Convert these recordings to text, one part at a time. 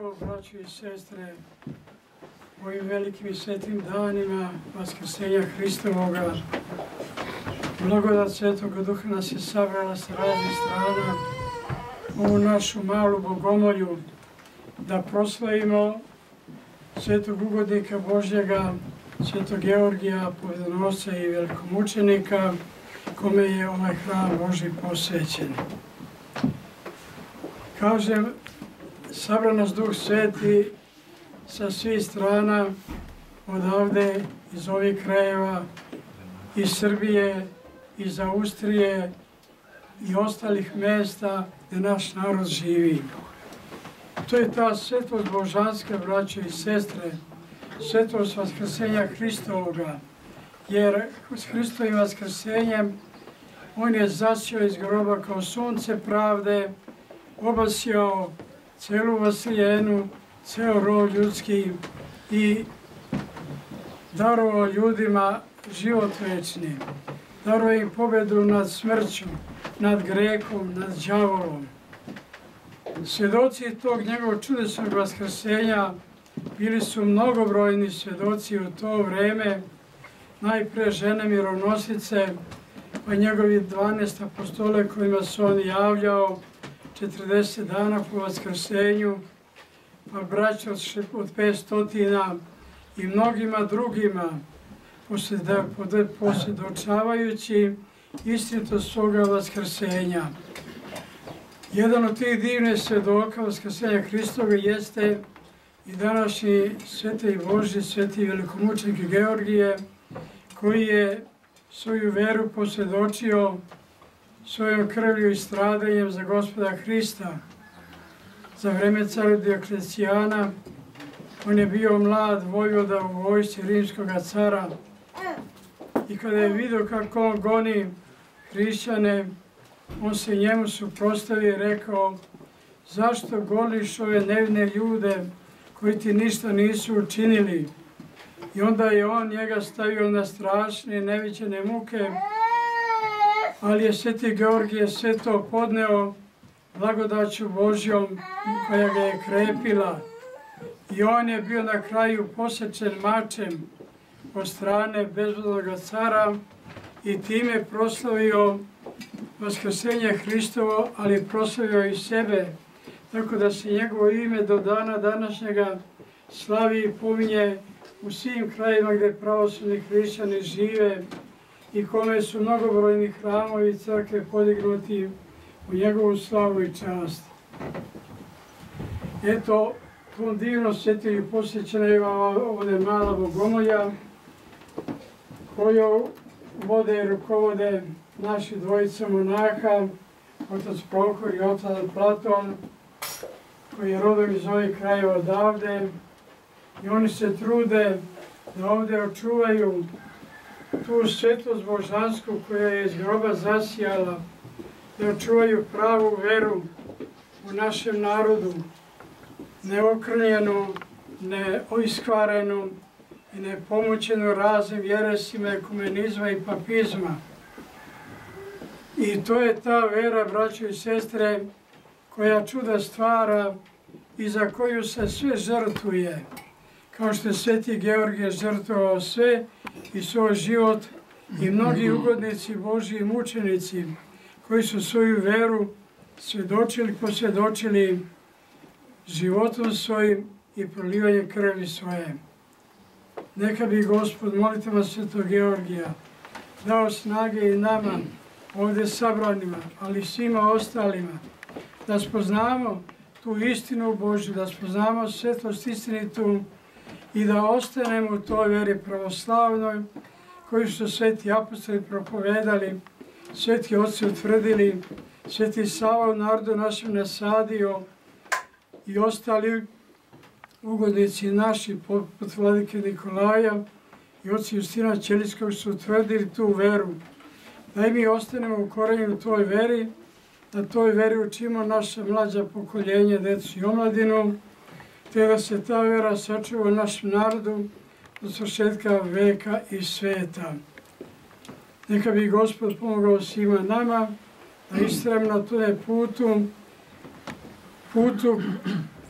Evo, braćo i sestre, ovim velikim i svetim danima Vaskrsenja Hristovoga, blagodat Svetog Duha nas je sabrala sa raznih strana ovu našu malu bogomolju da proslavimo svetog ugodnika Božjega, svetog Georgija, pobjedonosca i velikomučenika, kome je ovaj hram Božji posvećen. Kažem, sabra nas Duh Sveti sa svih strana, odavde, iz ovih krajeva, iz Srbije, iz Austrije i ostalih mesta gdje naš narod živi. To je ta svetost božanska, braćo i sestre, svetost Vaskrsenja Hristovoga, jer s Hristovim Vaskrsenjem On je zasjao iz groba kao sunce pravde, obasjao celu Vasiljenu, ceo rod ljudski i darovao ljudima život večni. Darovao im pobedu nad smrću, nad grehom, nad đavolom. Svjedoci tog njegovog čudesnog vaskrsenja bili su mnogobrojni svjedoci u to vreme, najpre žene mironosice, pa njegovi 12 apostole kojima se on javljao 40 dana po vaskrsenju, pa braća od 500 i mnogima drugima, posvjedočavajući istinitost svoga vaskrsenja. Jedan od tih divnih svjedoka vaskrsenja Hristova jeste i današnji sveti Božji, sveti velikomučenik Georgije, koji je svoju veru posvjedočio svojom krvlju i stradanjem za Gospoda Hrista. Za vreme cara Dioklecijana on je bio mlad vojvoda u vojsci rimskog cara i kada je vidio kako on goni hrišćane, on se njemu suprotstavio i rekao: zašto goniš ove nevine ljude koji ti ništa nisu učinili? I onda je on njega stavio na strašne neviđene muke, ali je sveti Georgije sve to podneo blagodaću Božjom koja ga je krepila. I on je bio na kraju posečen mačem od strane bezvodnog cara i time proslavio vaskrsenje Hristovo, ali proslavio i sebe, tako da se njegovo ime do dana današnjega slavi i pominje u svim krajima gdje pravoslavni hrišćani žive i kome su mnogobrojni hramovi i crkve podignuti u njegovu slavu i čast. Eto, tom divnom svjetilju posvećena je ovdje mala bogomolja koju vode i rukovode naši dvojica monaha, otac Prohor i otac Platon, koji je rodom iz ovih krajeva odavde, i oni se trude da ovdje očuvaju tu svetost božansku koja je iz groba zasijala, da očuvaju pravu veru u našem narodu, neokrnjenu, neiskvarenu i nepomućenu raznim vjeresima, ekumenizma i papizma. I to je ta vera, braćo i sestre, koja čuda stvara i za koju se sve žrtvuje. Kao što je sveti Georgije žrtvovao sve i svoj život i mnogi ugodnici Božji i mučenici koji su svoju veru svjedočili, posvjedočili životom svojim i prolivanjem krvi svoje. Neka bi Gospod molitvama svetog Georgija dao snage i nama ovdje sabranima, ali svima ostalima, da spoznamo tu istinu Božju, da spoznamo svetost istinitu i da ostanemo u toj veri pravoslavnoj koju su sveti apostoli propovedali, sveti oci utvrdili, sveti Sava u narodu našem nasadio i ostali ugodnici naši poput vladike Nikolaja i oci Justina Ćelijskog su utvrdili tu veru. Da i mi ostanemo ukorenjeni u toj veri, da toj veri učimo naše mlađa pokoljenje, decu i omladinu, te da se ta vera sačuva u našem narodu do svršetka veka i sveta. Neka bi Gospod pomogao svima nama da istrajemo na tome putu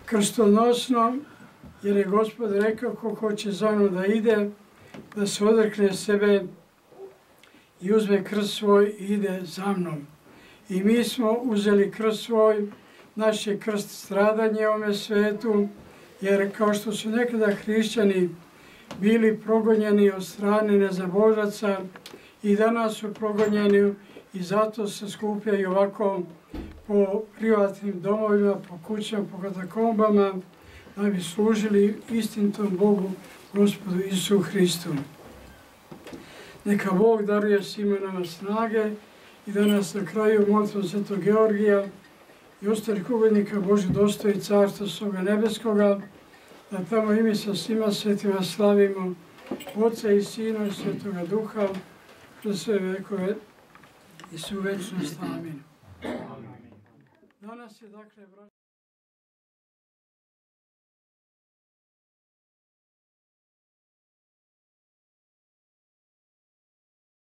krstonosno, jer je Gospod rekao ko hoće za mnom da ide, da se odrekne sebe i uzme krst svoj i ide za mnom. I mi smo uzeli krst svoj, naš je krst stradanje ovome svetu, jer kao što su nekada hrišćani bili progonjeni od strane nezabožaca, i danas su progonjeni i zato se skupljaju ovako po privatnim domovima, po kućama, po katakombama, da bi služili istinitom Bogu, Gospodu Isusu Hristu. Neka Bog daruje svima nama snage i da nas na kraju molitvom Svetog Georgija i ostalih ugodnika Božih dostoji Carstva svoga nebeskoga, da tamo i mi sa svima svetima slavimo Oca i Sina i Svetoga Duha, kroz sve vekove i svu večnost. Amin. Danas je dakle